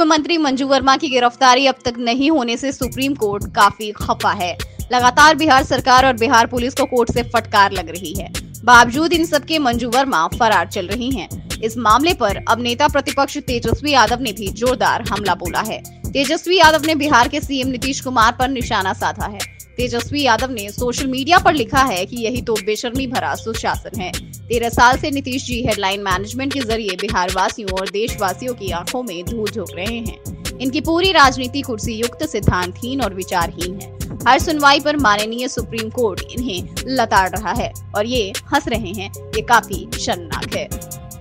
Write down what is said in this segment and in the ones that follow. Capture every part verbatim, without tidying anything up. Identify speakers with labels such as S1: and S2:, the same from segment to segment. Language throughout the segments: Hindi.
S1: मंत्री मंजू वर्मा की गिरफ्तारी अब तक नहीं होने से सुप्रीम कोर्ट काफी खफा है। लगातार बिहार सरकार और बिहार पुलिस को कोर्ट से फटकार लग रही है। बावजूद इन सबके मंजू वर्मा फरार चल रही हैं। इस मामले पर अब नेता प्रतिपक्ष तेजस्वी यादव ने भी जोरदार हमला बोला है। तेजस्वी यादव ने बिहार के सीएम नीतीश कुमार पर निशाना साधा है। तेजस्वी यादव ने सोशल मीडिया पर लिखा है कि यही तो बेशर्मी भरा सुशासन है। तेरह साल से नीतीश जी हेडलाइन मैनेजमेंट के जरिए बिहार वासियों और देशवासियों की आंखों में धूल झोंक रहे हैं। इनकी पूरी राजनीति कुर्सी युक्त, सिद्धांतहीन और विचारहीन है। हर सुनवाई पर माननीय सुप्रीम कोर्ट इन्हें लताड़ रहा है और ये हंस रहे हैं। ये काफी शर्मनाक है।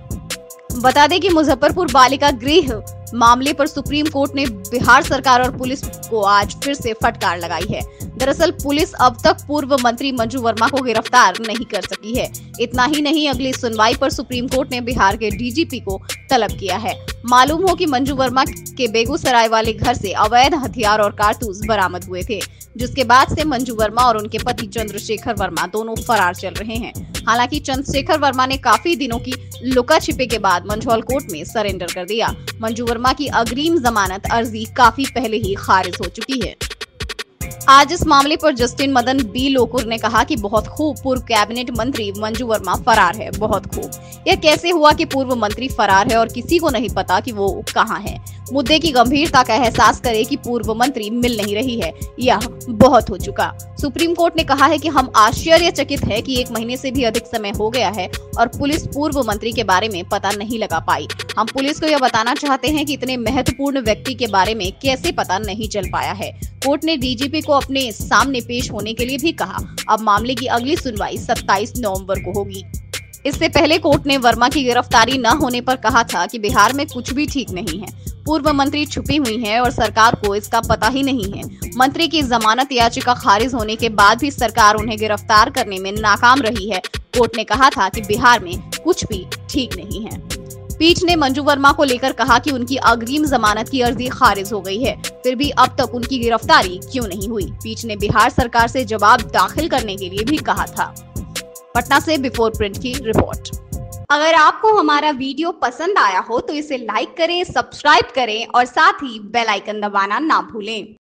S1: बता दें कि मुजफ्फरपुर बालिका गृह मामले पर सुप्रीम कोर्ट ने बिहार सरकार और पुलिस को आज फिर से फटकार लगाई है। दरअसल पुलिस अब तक पूर्व मंत्री मंजू वर्मा को गिरफ्तार नहीं कर सकी है। इतना ही नहीं, अगली सुनवाई पर सुप्रीम कोर्ट ने बिहार के डीजीपी को तलब किया है। मालूम हो कि मंजू वर्मा के बेगूसराय वाले घर से अवैध हथियार और कारतूस बरामद हुए थे, जिसके बाद से मंजू वर्मा और उनके पति चंद्रशेखर वर्मा दोनों फरार चल रहे हैं। हालांकि चंद्रशेखर वर्मा ने काफी दिनों की लुका छिपे के बाद मंझौल कोर्ट में सरेंडर कर दिया। मंजू वर्मा की अग्रिम जमानत अर्जी काफी पहले ही खारिज हो चुकी है। आज इस मामले पर जस्टिस मदन बी लोकुर ने कहा कि बहुत खूब, पूर्व कैबिनेट मंत्री मंजू वर्मा फरार है। बहुत खूब। यह कैसे हुआ कि पूर्व मंत्री फरार है और किसी को नहीं पता कि वो कहां है? मुद्दे की गंभीरता का एहसास करे कि पूर्व मंत्री मिल नहीं रही है, यह बहुत हो चुका। सुप्रीम कोर्ट ने कहा है कि हम आश्चर्यचकित है कि एक महीने से भी अधिक समय हो गया है और पुलिस पूर्व मंत्री के बारे में पता नहीं लगा पाई। हम पुलिस को यह बताना चाहते हैं कि इतने महत्वपूर्ण व्यक्ति के बारे में कैसे पता नहीं चल पाया है। कोर्ट ने डीजीपी को अपने सामने पेश होने के लिए भी कहा। अब मामले की अगली सुनवाई सत्ताईस नवंबर को होगी। इससे पहले कोर्ट ने वर्मा की गिरफ्तारी न होने पर कहा था कि बिहार में कुछ भी ठीक नहीं है। पूर्व मंत्री छुपी हुई हैं और सरकार को इसका पता ही नहीं है। मंत्री की जमानत याचिका खारिज होने के बाद भी सरकार उन्हें गिरफ्तार करने में नाकाम रही है। कोर्ट ने कहा था कि बिहार में कुछ भी ठीक नहीं है। पीठ ने मंजू वर्मा को लेकर कहा कि उनकी अग्रिम जमानत की अर्जी खारिज हो गई है, फिर भी अब तक उनकी गिरफ्तारी क्यों नहीं हुई? पीठ ने बिहार सरकार से जवाब दाखिल करने के लिए भी कहा था। पटना से बिफोर प्रिंट की रिपोर्ट। अगर आपको हमारा वीडियो पसंद आया हो तो इसे लाइक करें, सब्सक्राइब करें और साथ ही बेल आइकन दबाना ना भूलें।